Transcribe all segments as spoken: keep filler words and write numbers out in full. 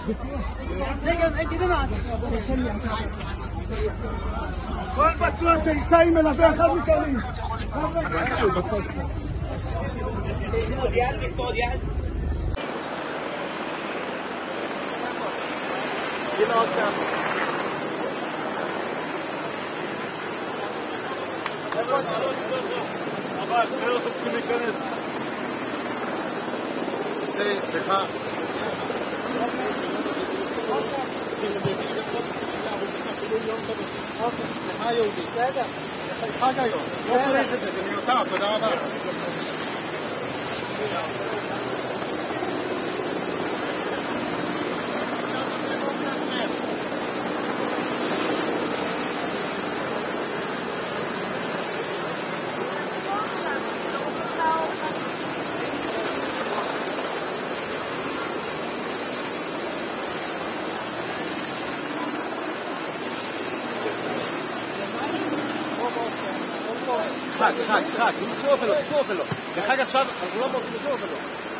כל פצוע שייסע עם מלווה אחד מכאן. אבל, לא צריכים להיכנס. סליחה. סליחה יהודי. בסדר. חג היום. לא צריך את זה, זה מיותר, תודה רבה. חג, חג, חג, תשרוף אלו, תשרוף אלו. לחג עכשיו, אנחנו לא בורחים, תשרוף אלו.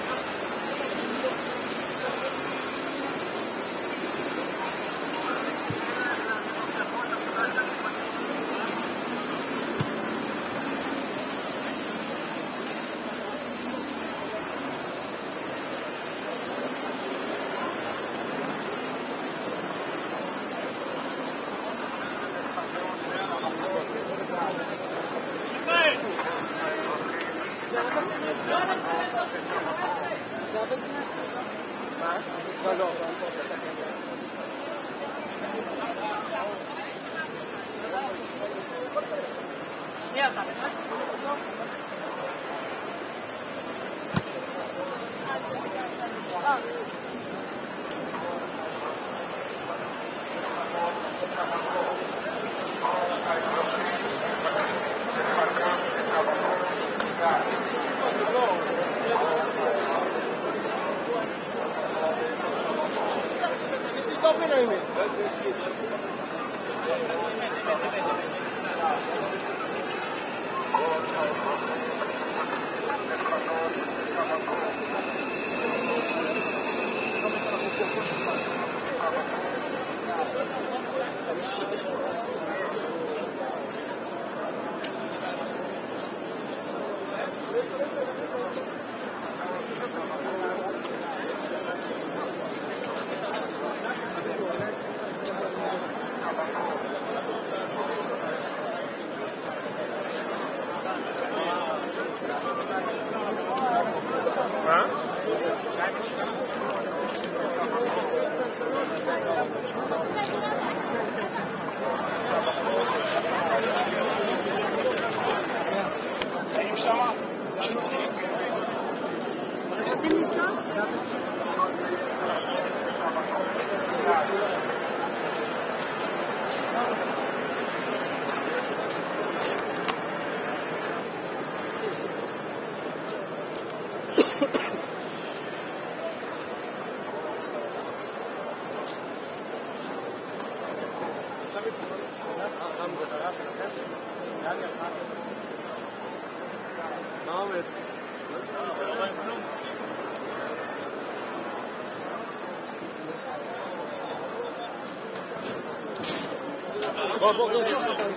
בוא, בוא, בוא.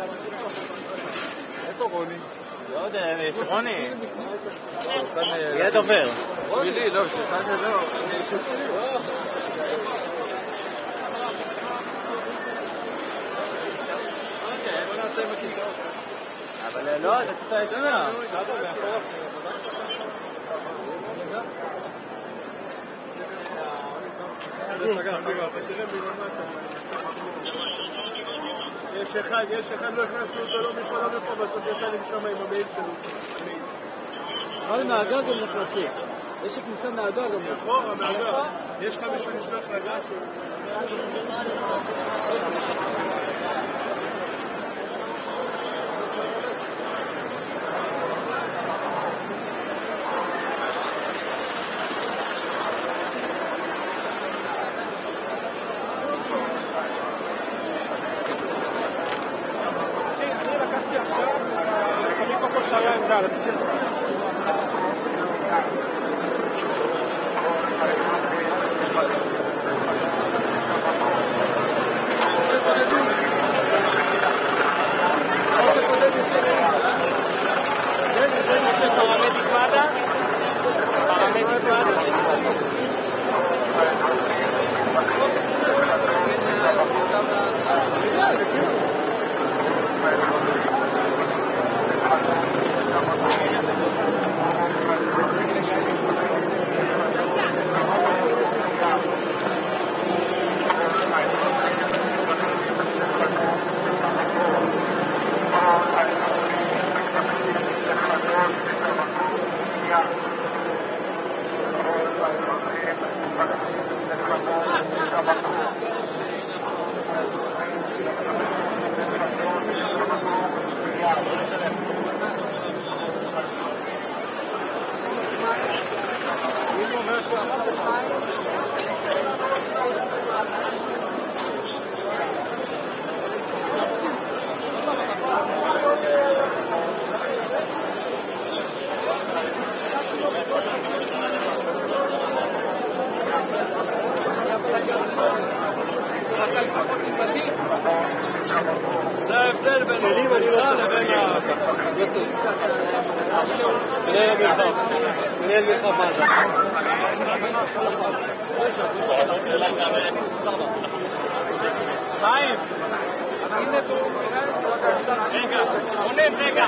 איפה רוני? לא יודע, יש רוני. יהיה דובר. בשבילי, לא, בשבילך זה לא. בוא נעשה עם הכיסאות. אבל לא, זה קצת יותר. יש אחד, יש אחד, לא הכנסנו אותו, לא מפה, לא מפה, בסוף יצא לי משם עם המייל שלו. אבל מהגג הם נכנסים. יש כניסה מהגג גם. נכון, מהגג. יש לך מישהו לשלוח לגג? זה ההבדל בין הליבה לבין ה... מנהל המרחב. מנהל מרחב מה זה? חיים! רגע, עונים, רגע!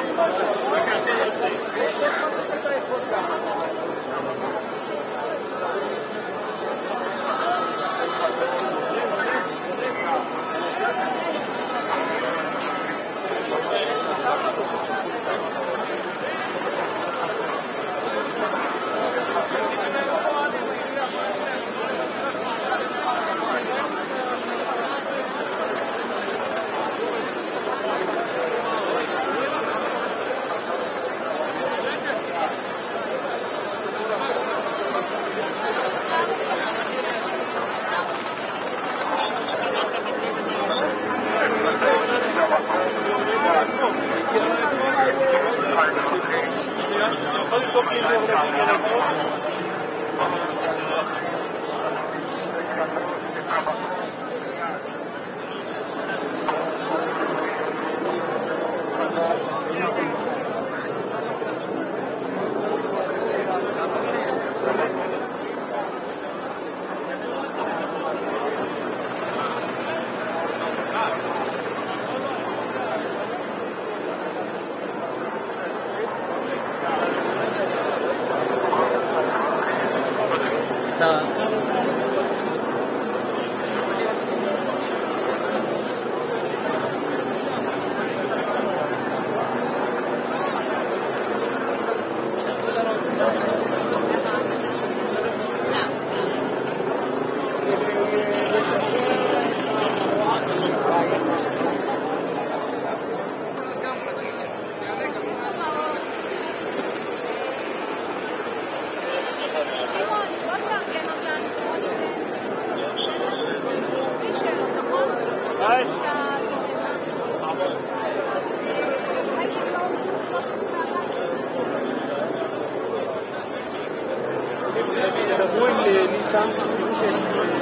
דברו עם ניצן, תראו שיש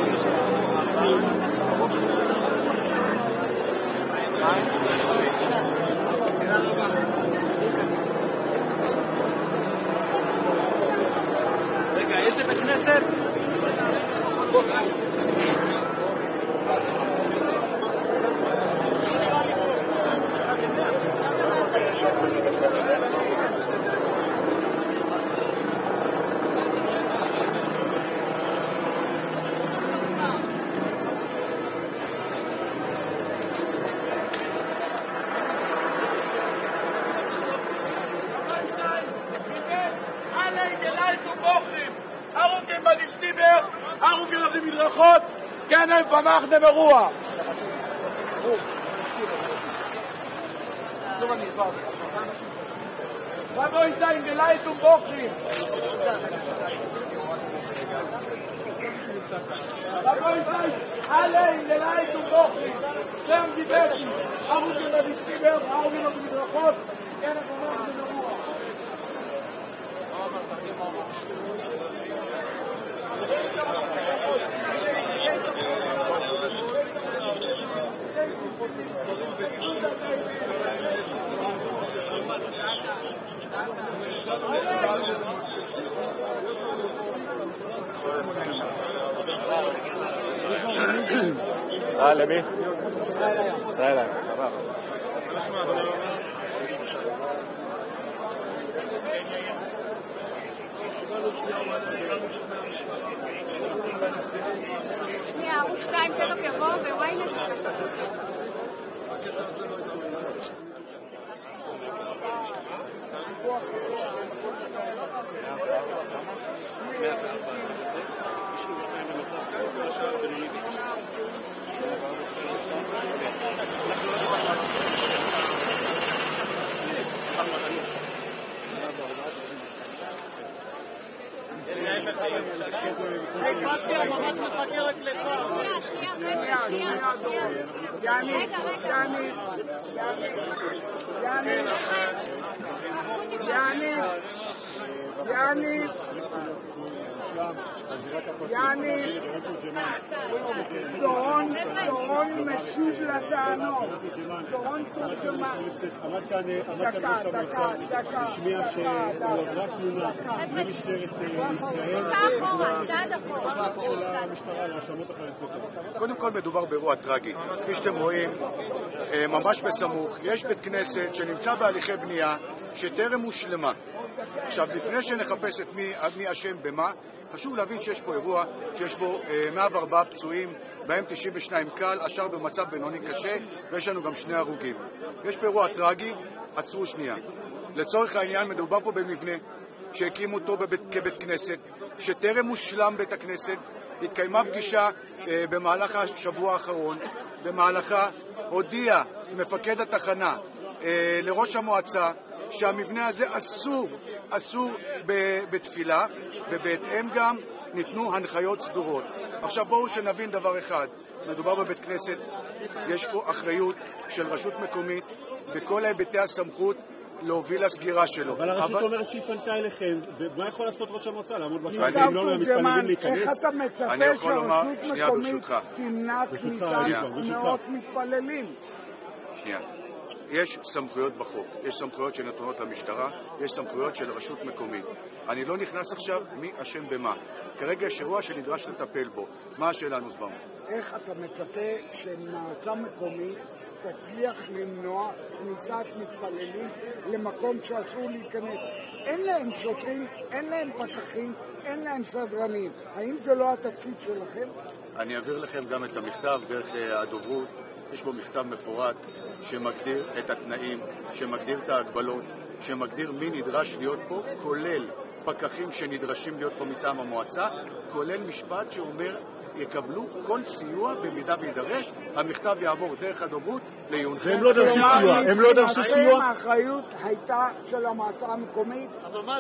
רגע, איזה בית כנסת? כן, הם במחנה ברוח. לבוא איתה עם גלית ובוכרים. לבוא איתה עלי עם גלית ובוכרים. זה המדיבטי. הרוגים בדיסטיבר, הרוגים במדרכות. כן, הם במחנה ברוח. אה, למי? ישראל היום. ישראל היום, סבבה. שנייה, ערוץ שתיים תלוק יבוא וויינט. היי, פסיה, ממש מחכה רק לך. שנייה, שנייה, שנייה. יעני, יעני, יעני, יעני, יעני, יעני, דורון, דורון משיב לטענות. דורון תורגמן. עמד כאן דקה, דקה, דקה. השמיע שהועברה תלונה למשטרת ישראל של המשטרה להאשמות החרדיות. קודם כל מדובר באירוע טרגי. כפי שאתם רואים, ממש בסמוך, יש בית כנסת שנמצא בהליכי בנייה שטרם הושלמה. עכשיו, לפני שנחפש את מי, מי אשם במה, חשוב להבין שיש פה אירוע שיש בו מאה וארבעה פצועים, בהם תשעים ושניים קל, השאר במצב בינוני קשה, ויש לנו גם שני הרוגים. יש פה אירוע טרגי, עצרו שנייה. לצורך העניין מדובר פה במבנה שהקימו אותו בבית, כבית כנסת, שטרם הושלם בית הכנסת. התקיימה פגישה אה, במהלך השבוע האחרון, במהלכה הודיע מפקד התחנה אה, לראש המועצה שהמבנה הזה אסור, אסור בתפילה, ובהתאם גם ניתנו הנחיות סדורות. עכשיו בואו שנבין דבר אחד, מדובר בבית כנסת, יש פה אחריות של רשות מקומית בכל היבטי הסמכות להוביל לסגירה שלו. אבל הרשות אומרת שהיא פנתה אליכם, ומה יכול לעשות ראש המועצה? לעמוד בשביל אם לא מתפללים להיכנס? איך אתה מצפה שהרשות מקומית תמנע כניסה מאות מתפללים? שנייה. יש סמכויות בחוק, יש סמכויות שנתונות למשטרה, יש סמכויות של רשות מקומית. אני לא נכנס עכשיו מי אשם במה. כרגע יש אירוע שנדרש לטפל בו. מה השאלה נוסברנו? איך אתה מצפה שמועצה מקומית תצליח למנוע כניסת מתפללים למקום שאסור להיכנס? אין להם שוטרים, אין להם פקחים, אין להם סדרנים. האם זה לא התפקיד שלכם? אני אעביר לכם גם את המכתב דרך הדוברות. יש בו מכתב מפורט שמגדיר את התנאים, שמגדיר את ההגבלות, שמגדיר מי נדרש להיות פה, כולל פקחים שנדרשים להיות פה מטעם המועצה, כולל משפט שאומר יקבלו כל סיוע במידה וידרש. המכתב יעבור דרך הדוברות לעיונכם. והם לא דרשו סיוע, הם לא דרשו סיוע. האחריות הייתה של המועצה המקומית.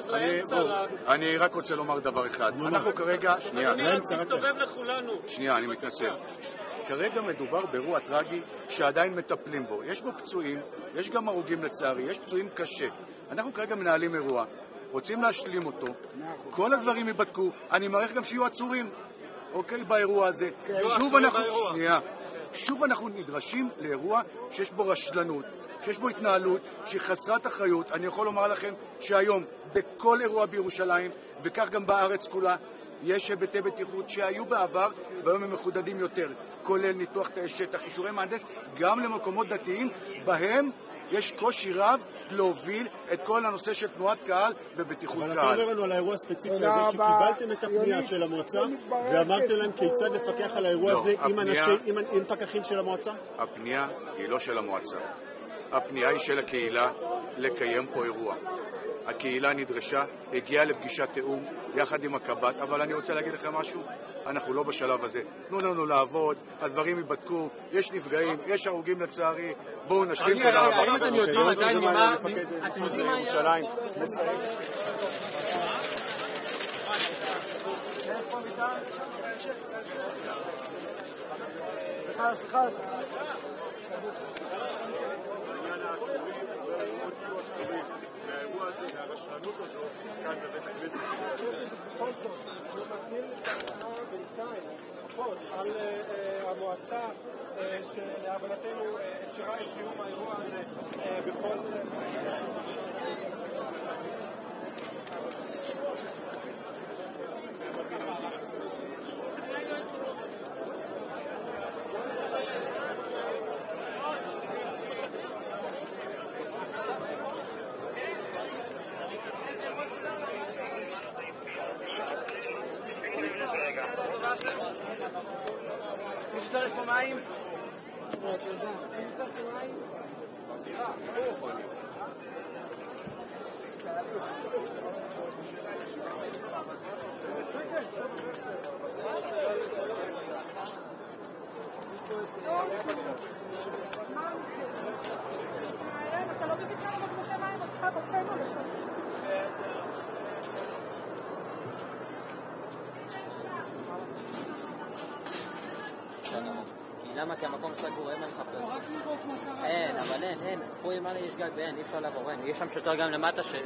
אני רק רוצה לומר דבר אחד. אנחנו כרגע, שנייה, תסתובב לכולנו. שנייה, אני מתנצל. כרגע מדובר באירוע טרגי שעדיין מטפלים בו. יש בו פצועים, יש גם הרוגים לצערי, יש פצועים קשה. אנחנו כרגע מנהלים אירוע, רוצים להשלים אותו. כל הדברים ייבדקו. אני מעריך גם שיהיו עצורים, אוקיי, באירוע הזה. שוב אנחנו, שנייה, שוב אנחנו נדרשים לאירוע שיש בו רשלנות, שיש בו התנהלות שהיא חסרת אחריות. אני יכול לומר לכם שהיום בכל אירוע בירושלים, וכך גם בארץ כולה, יש היבטי בטיחות שהיו בעבר והיום הם מחודדים יותר, כולל ניתוח תאי שטח, אישורי מהנדס, גם למקומות דתיים בהם יש קושי רב להוביל את כל הנושא של תנועת קהל ובטיחות קהל. אבל אתה אומר לנו על האירוע הספציפי הזה שקיבלתם את הפנייה של המועצה ואמרתם להם כיצד לפקח על האירוע הזה עם פקחים של המועצה? הפנייה היא לא של המועצה, הפנייה היא של הקהילה לקיים פה אירוע. הקהילה נדרשה, הגיעה לפגישת תיאום יחד עם הקב"ט, אבל אני רוצה להגיד לכם משהו, אנחנו לא בשלב הזה. תנו לנו לעבוד, הדברים ייבדקו, יש נפגעים, יש הרוגים לצערי, בואו נשלים את הרעבה. האם אתם יודעים עדיין ממה... אתם יודעים מה ירושלים? סליחה, סליחה. והאירוע הזה והרשלנות הזו כאן בבית הכנסת. בכל זאת, אנחנו נותנים לטענה בינתיים, לפחות על המועצה שלהבנתנו אפשרה את קיום האירוע הזה בכל... משתרך פה מים? תודה. משתרך פה מים? אתה לא מבין כמה בקבוקי מים אותך בקנו לך. למה? כי המקום סגור, אין מה לחפש. רק לראות מה קרה. אין, אבל אין, אין. פה למעלה יש גג ואין, אי אפשר לעבור, אין. יש שם שוטר גם למטה ש...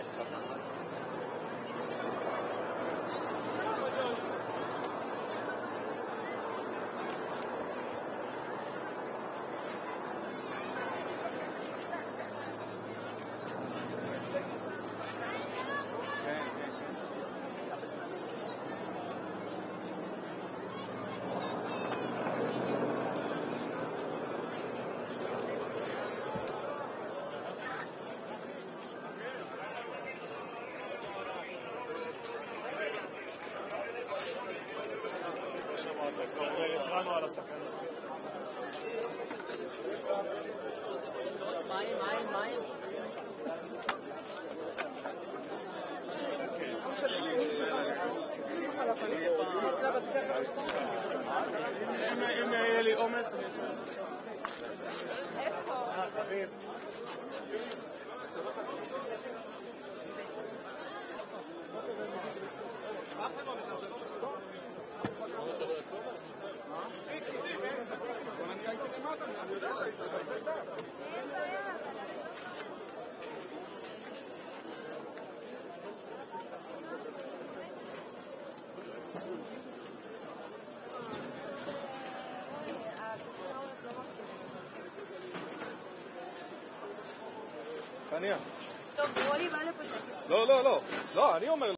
מים, מים, מים. אם יהיה לי אומץ... איפה? אה, חביב. טוב, רוני בא לפה. לא, לא, לא. לא, אני אומר